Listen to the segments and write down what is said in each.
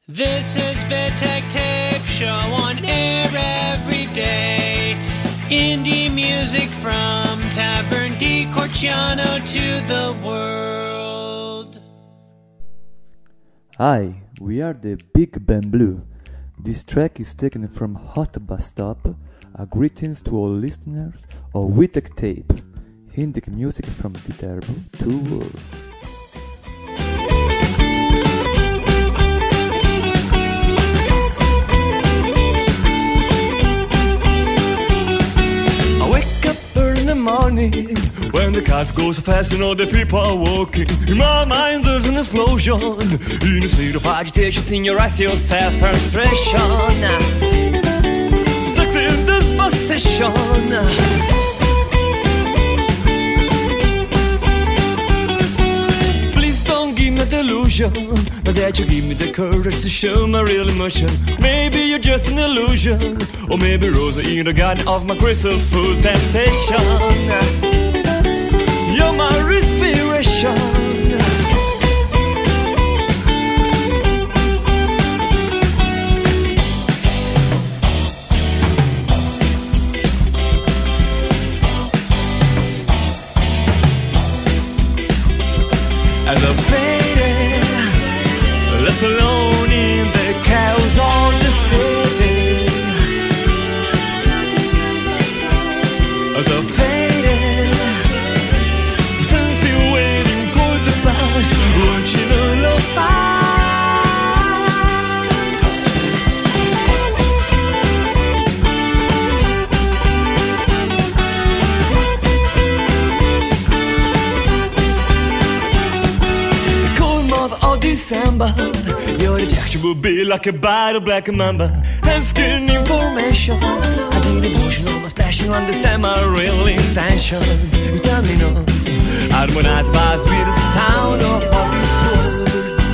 This is Vitek Tape Show on air every day. Indie music from Tavern di Corciano to the world. Hi, we are the Big Ben Blue. This track is taken from Hot Bus Stop, a greetings to all listeners of Vitek Tape, Indie music from Viterbo to world. Morning, when the cars go so fast and all the people are walking, in my mind there's an explosion. In a state of agitation, in your eyes, your self-frustration. Sex in this position. Please don't give me delusion, but that you give me the courage to show my real emotion. Maybe you're just an illusion, or maybe Rosa in the garden of my crystal full temptation. You're my respiration. As I faded, left alone in the chaos of the city. As I faded, I'm still waiting for the bus, watching all of us. The cold month of December, your rejection will be like a bite of black mamba. Asking information, I need emotion on my splash, you understand my real intentions. You tell me no, harmonized vibes with the sound of all these words.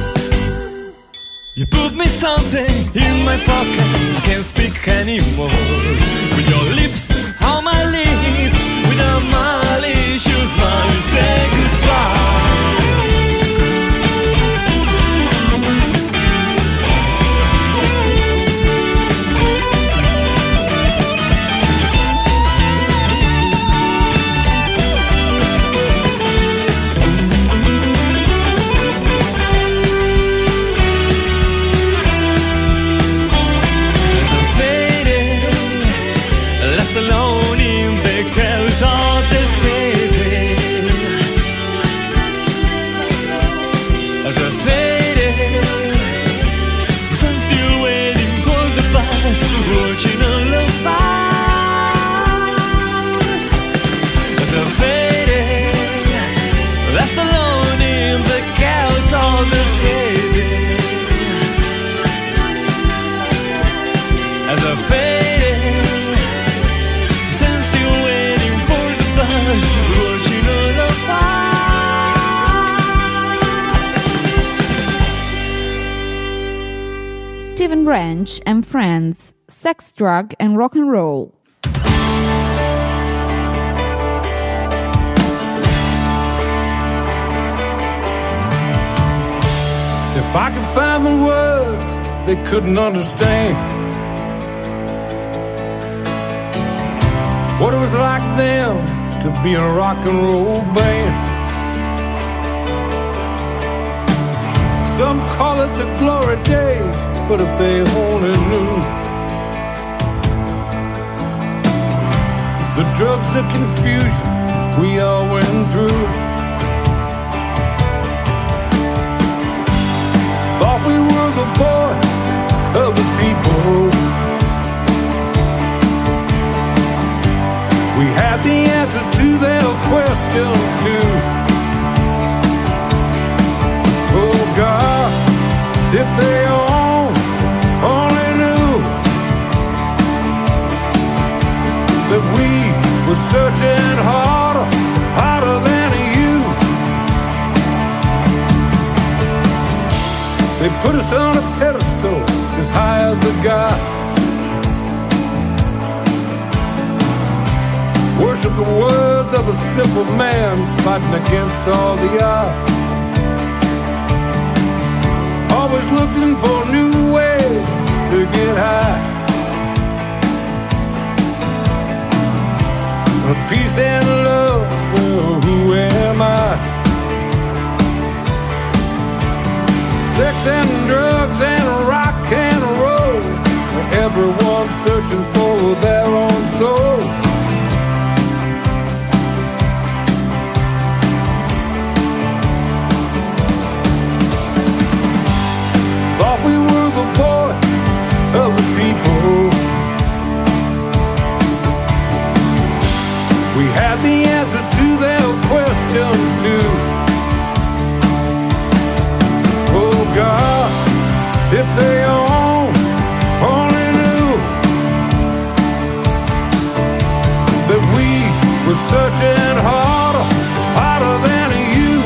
You put me something in my pocket, I can't speak anymore. With your lips on my lips, without malicious smile, you say goodbye. Alone in the chaos of the city. As I faded, was I still waiting for the bus, watching all of us. As I faded, left alone in the chaos of the city. As I faded, Stephen Branch and Friends, Sex, Drug and Rock and Roll. If I could find the words they couldn't understand, what it was like them to be in a rock and roll band. Some call it the glory days, but if they only knew the drugs, the confusion we all went through. Thought we were the boys of the people. We had the answers to their questions too. Oh God, if they only knew that we were searching harder, harder than you. They put us on a pedestal as high as the gods. Worship the words of a simple man fighting against all the odds. Always looking for new searching for their own soul. Thought we were the voice of the people. We had the answers to their questions too. Oh God, if they only knew that we were searching harder than you.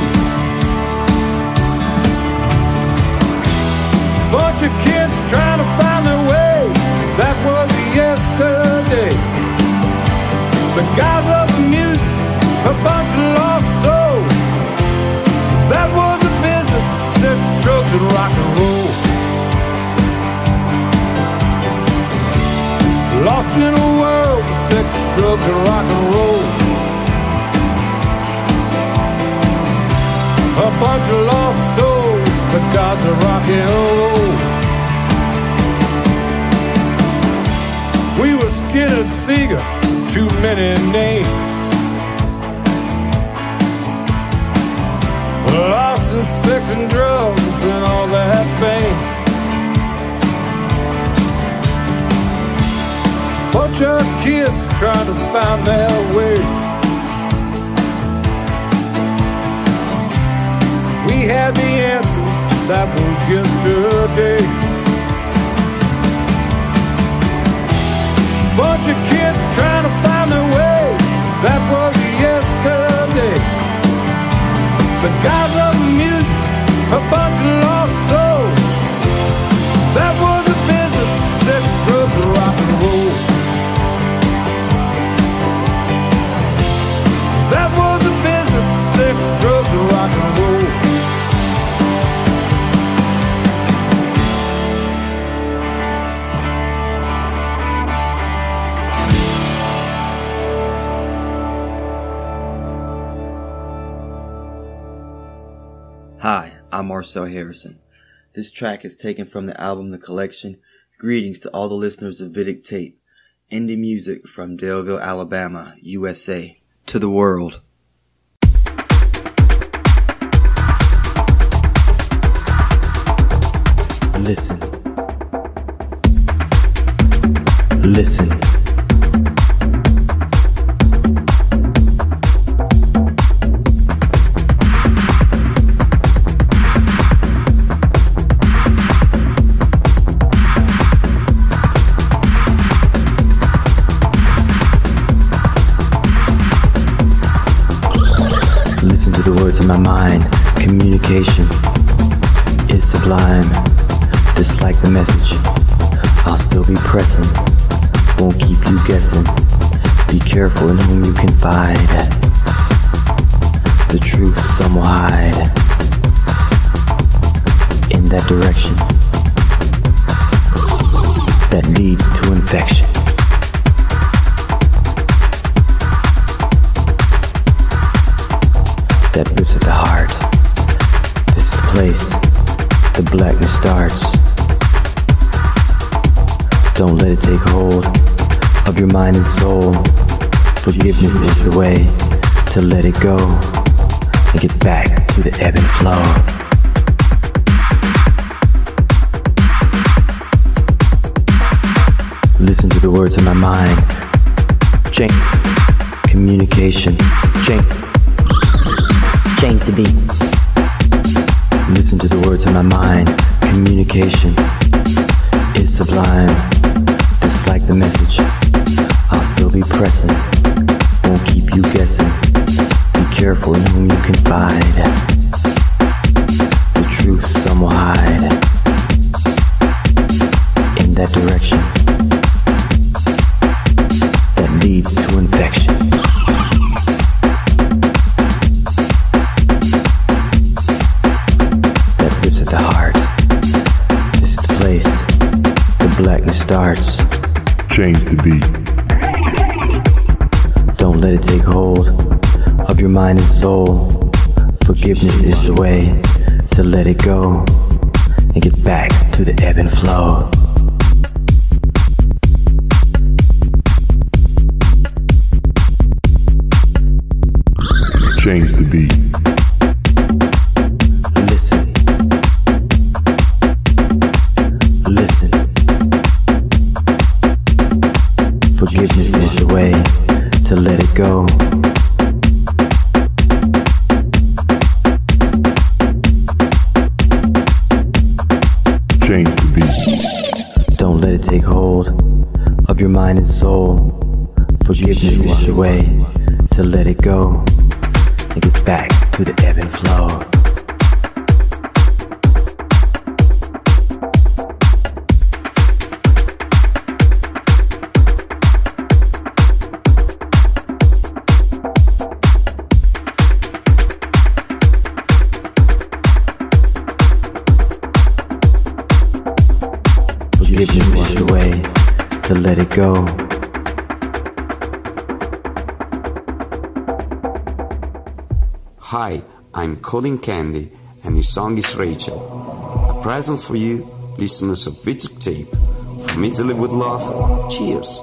Bunch of kids trying to find their way, that was yesterday. The guys of the music, a bunch of lost souls, that was the business, sex, drugs, and rock and roll. Lost in a world of sex, drugs, and rock and roll. A bunch of lost souls, the gods of rock and roll. We were Skinner, Seeger, too many names. Lost in sex and drugs and all that fame. Bunch of kids trying to find their way. We had the answers, that was yesterday. Bunch of kids trying to find their way, that was yesterday. The guys of the music, a bunch of lost souls, that was the business, sex, drugs, and rock and roll. That was the business, sex, drugs, and rock and roll. Hi, I'm Marcel Harrison. This track is taken from the album The Collection. Greetings to all the listeners of Vidic Tape, indie music from Daleville, Alabama, USA, to the world. Listen. Listen. The words in my mind, communication is sublime. Just like the message, I'll still be pressing, won't keep you guessing. Be careful in whom you confide. The truth some will hide. In that direction that leads to infection. That rips at the heart. This is the place the blackness starts. Don't let it take hold of your mind and soul. Forgiveness is the way to let it go and get back to the ebb and flow. Listen to the words in my mind. Change communication. Change the beat. Listen to the words in my mind. Communication is sublime. Just like the message, I'll still be pressing, won't keep you guessing. Be careful in whom you confide. The truth some will hide. In that direction that leads to infection. Blackness starts. Change the beat. Don't let it take hold of your mind and soul. Forgiveness is the way to let it go and get back to the ebb and flow. Change the beat. Listen. Listen. Forgiveness is the way to let it go. Change the beat. Don't let it take hold of your mind and soul. Forgiveness is the way to let it go and get back to the ebb and flow. Forgiveness is the way to let it go. Hi, I'm Colin Candy and his song is Rachel. A present for you, listeners of Vitek Tape. From Italy with love, cheers!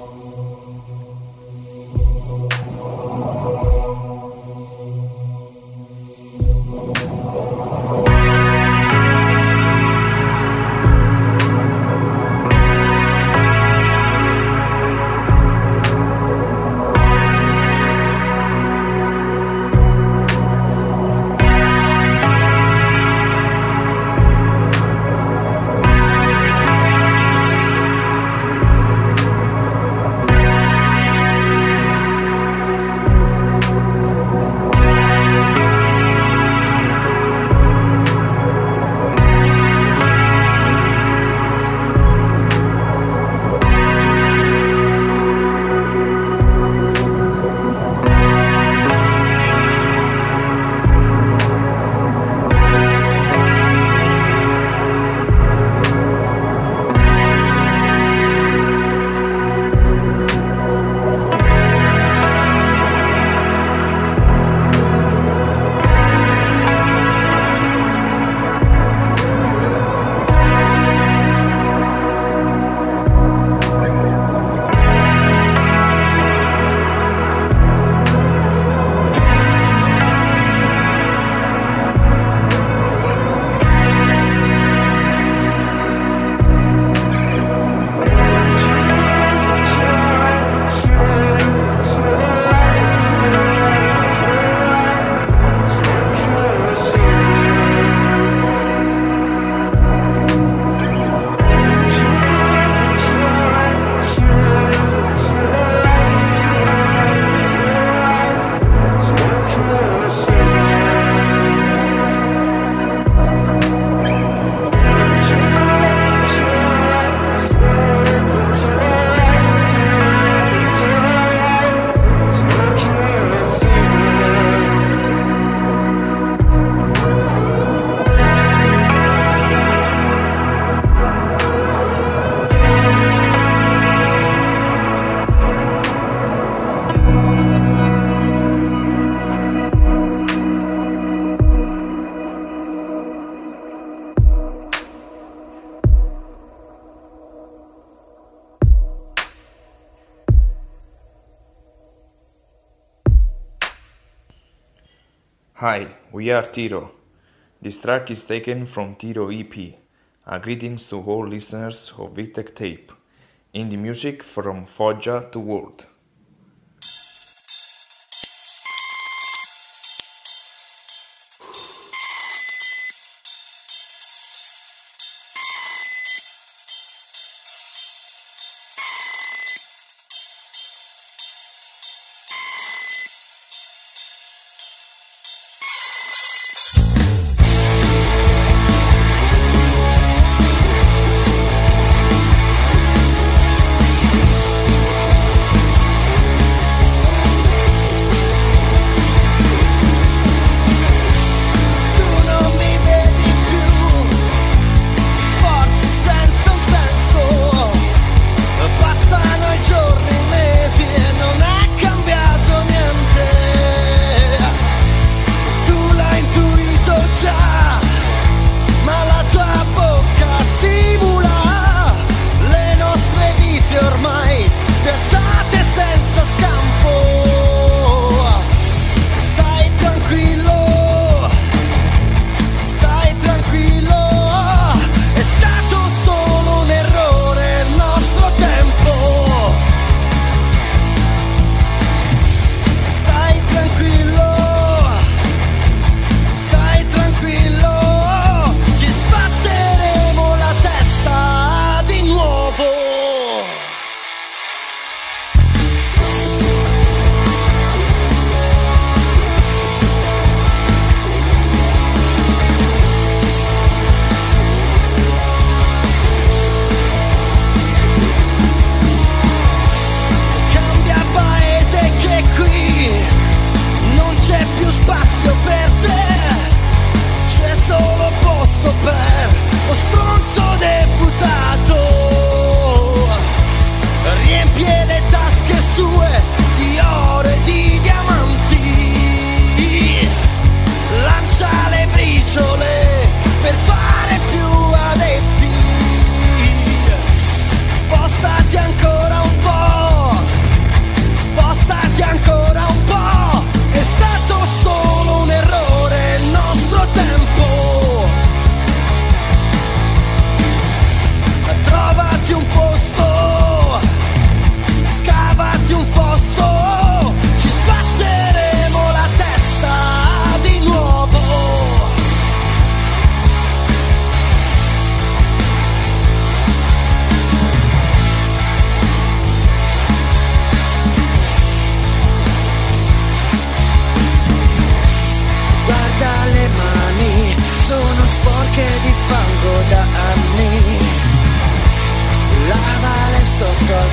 Hi, we are Tiro. This track is taken from Tiro EP. Greetings to all listeners of Vitek Tape. Indie music from Foggia to World.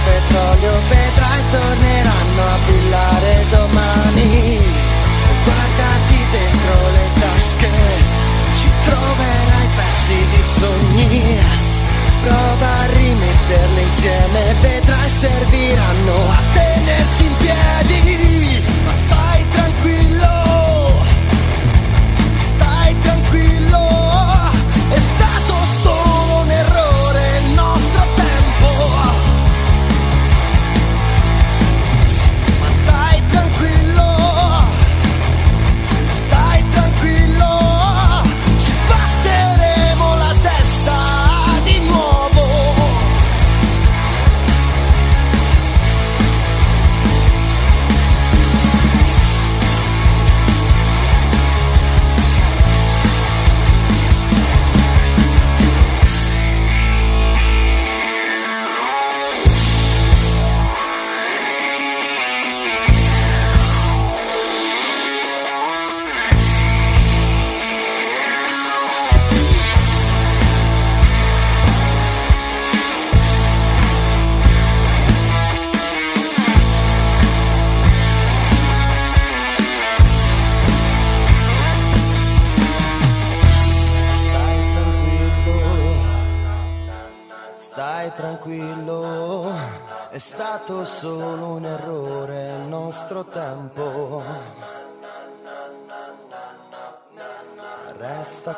petrolio, vedrai torneranno a brillare domani. Guardati dentro le tasche, ci troverai pezzi di sogni. Prova a rimetterli insieme, vedrai serviranno a tenerti in piedi. Ma stai tranquillo, stai tranquillo, è stato solo un errore il nostro tempo. Ma stai tranquillo, ci sbatteremo la testa di nuovo. Stai tranquillo, è stato solo un errore il nostro tempo. Resta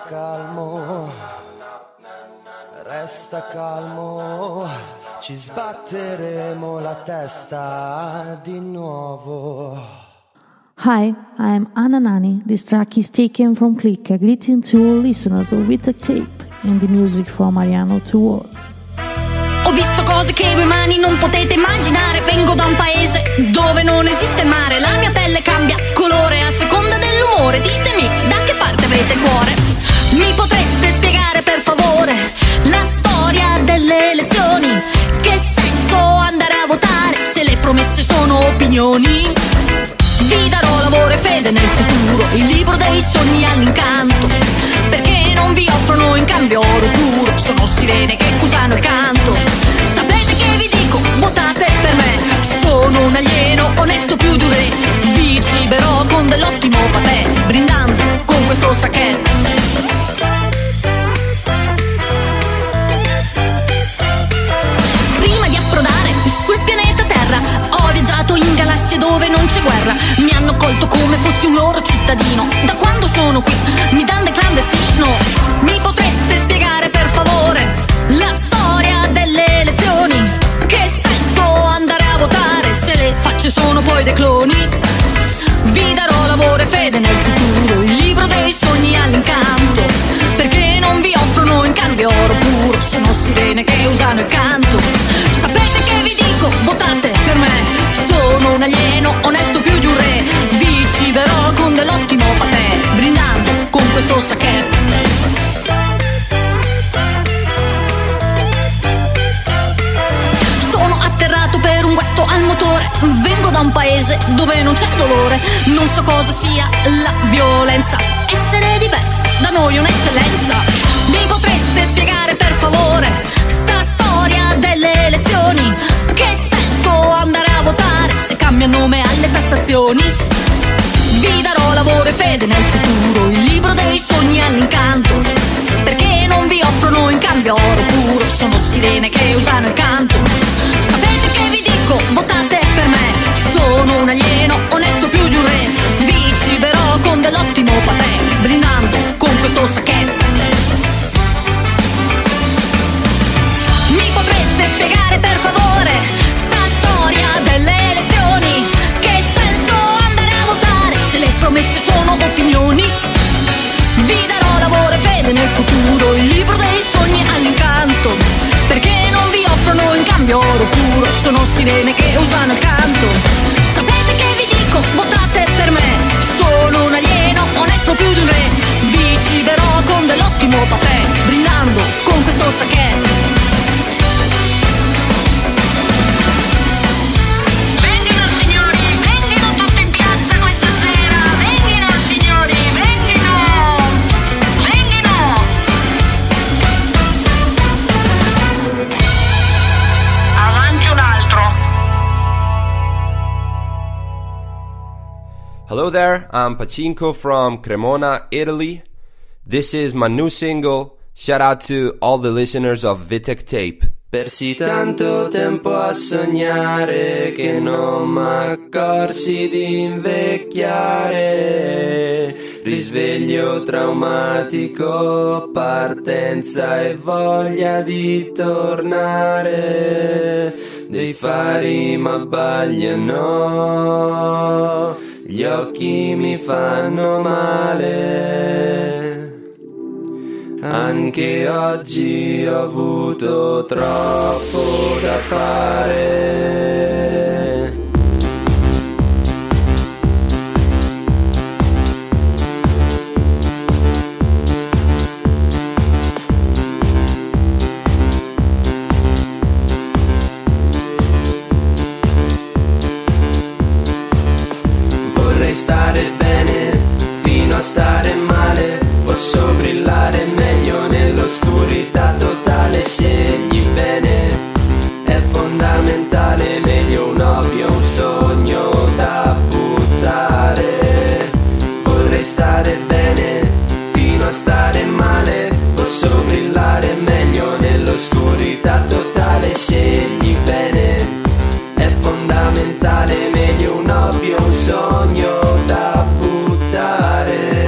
calmo, ci sbatteremo la testa di nuovo. Hi, I'm Anna Nani. This track is taken from Click, a greeting to all listeners of Vitek Tape and the music from Mariano to World. Ho visto cose che voi umani non potete immaginare. Vengo da un paese dove non esiste il mare. La mia pelle cambia colore a seconda dell'umore. Ditemi, da che parte avete il cuore? Mi potreste spiegare per favore la storia delle elezioni? Che senso andare a votare se le promesse sono opinioni? Vi darò lavoro e fede nel futuro, il libro dei sogni all'incanto, perché non vi offrono in cambio oro puro. Sono sirene che usano il canto. Sapete che vi dico? Votate per me. Sono un alieno onesto più di un re. Vi ciberò con dell'ottimo patè, brindando con questo sake. Prima di approdare sul pianeta Terra ho viaggiato in galassie dove non c'è guerra. Mi hanno colto come fossi un loro cittadino. Da quando sono qui mi danno del clandestino. Mi potreste spiegare per favore la storia delle elezioni? Che senso andare a votare se le facce sono poi dei cloni? Vi darò lavoro e fede nel futuro, il libro dei sogni all'incanto, perché non vi offrono in cambio oro puro. Sono sirene che usano il canto. Sapete che vi dico? Votate per me. Sono un alieno onesto più di un re. Vi ciberò con dell'ottimo patè, brindando con questo sake. Sono atterrato per un guasto al motore. Vengo da un paese dove non c'è dolore. Non so cosa sia la violenza. Essere diversi da noi è un'eccellenza. Mi potreste spiegare per favore sta storia delle elezioni? Che senso andare a votare se cambia nome alle tassazioni? Vi darò lavoro e fede nel futuro, il libro dei sogni all'incanto, perché non vi offrono in cambio oro puro. Sono sirene che usano il canto. Sapete che vi dico? Votate per me. Sono un alieno onesto più di un re. Vi ciberò con dell'ottimo patè, brindando con questo sake. Mi potreste spiegare per favore sta storia delle elezioni? Che senso andare a votare se le promesse sono opinioni? Vi darò lavoro e fede nel futuro, il libro dei sogni all'incanto, perché non vi offrono in cambio oro puro. Sono sirene che usano il canto. Sapete che vi dico? Votate per me. Sono un alieno onesto più di un re. Vi ciberò con dell'ottimo patè, brindando con questo sake. Avanti un altro. Hello there, I'm Pachinko from Cremona, Italy. This is my new single. Shout out to all the listeners of Vitek Tape. Persi tanto tempo a sognare che non m'accorsi di invecchiare. Risveglio traumatico, partenza e voglia di tornare. Dei fari m'abbagliano, gli occhi mi fanno male. Anche oggi ho avuto troppo da fare. Vorrei stare bene fino a stare male. Posso brillare meglio nell'oscurità totale. Scegli bene, è fondamentale. Meglio un hobby o un sogno da buttare. Vorrei stare bene fino a stare male. Posso brillare meglio nell'oscurità totale. Scegli bene, è fondamentale. Meglio un hobby o un sogno da buttare.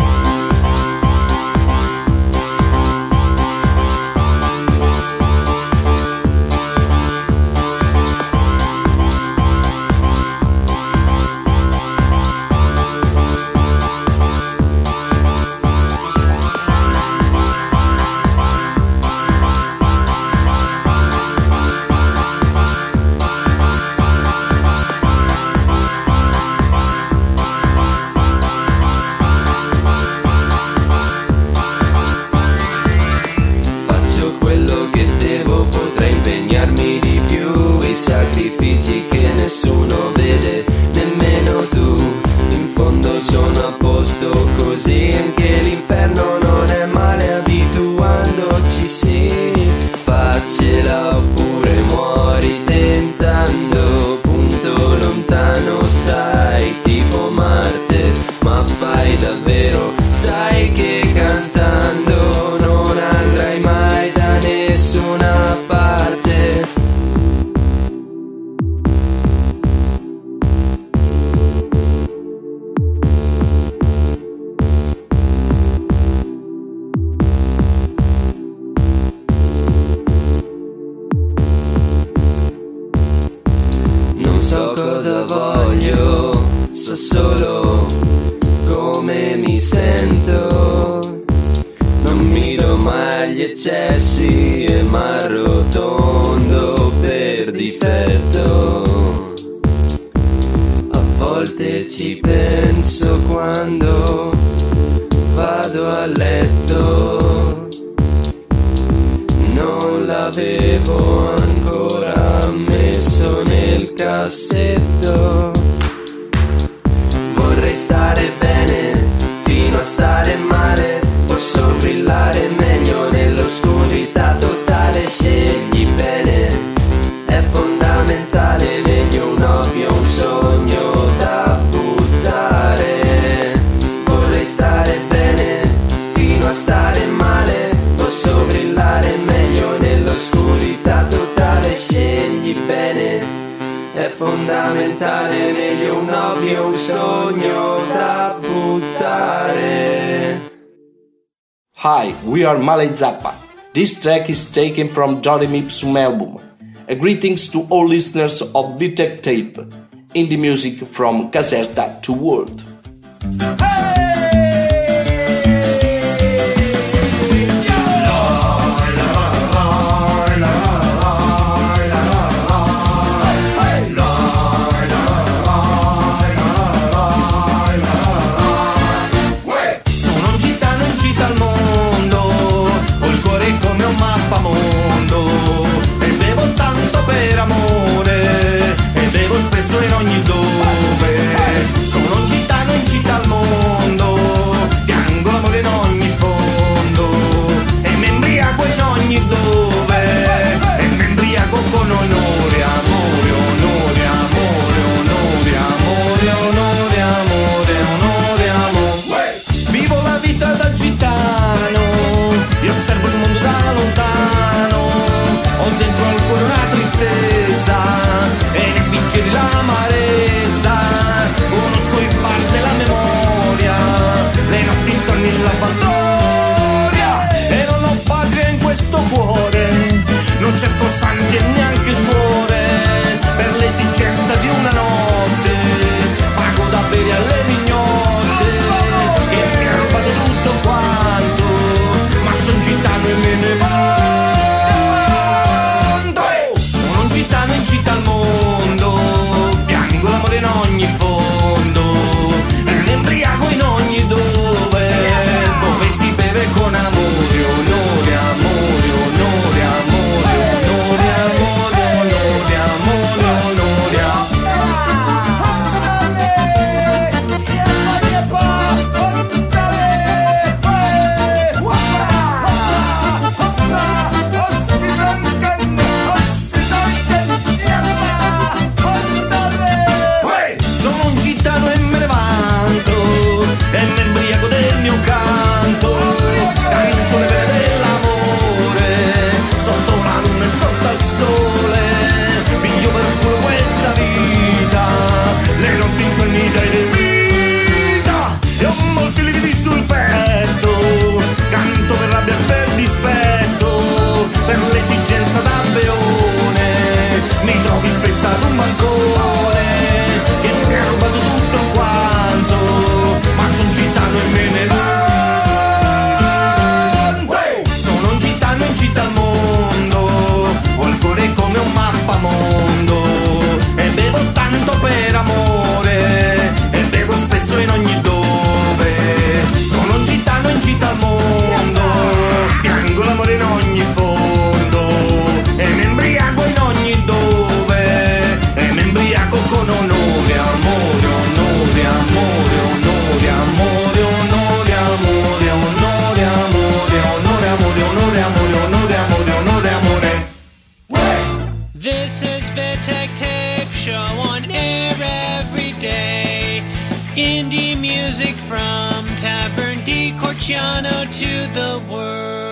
Sacrifici che nessuno vede, nemmeno tu. In fondo sono a posto così, anche l'inferno non è male abituandoci, sì. Faccela oppure muori tentando, punto lontano, sai, tipo Marte. Ma fai davvero, sai che cantando non andrai mai da nessuna parte. So solo come mi sento, non miro mai gli eccessi e m'arrotondo per difetto. A volte ci penso quando vado a letto, non l'avevo ancora messo nel cassetto. Vorrei stare bene fino a stare male. Posso brillare meglio nell'oscurità totale. Scegli bene, è fondamentale. Meglio un hobby o un sogno da buttare. Vorrei stare bene fino a stare male. Posso brillare meglio nell'oscurità totale. Scegli bene, è fondamentale. Meglio un hobby o un sogno da buttare. Hi, we are Malay Zappa. This track is taken from Johnny Mipsum album. A greetings to all listeners of Vitek Tape, indie music from Caserta to World. In ogni dove sono un gitano in città al mondo. This is Vitek Tape, show on air every day. Indie music from Tavern di Corciano to the world.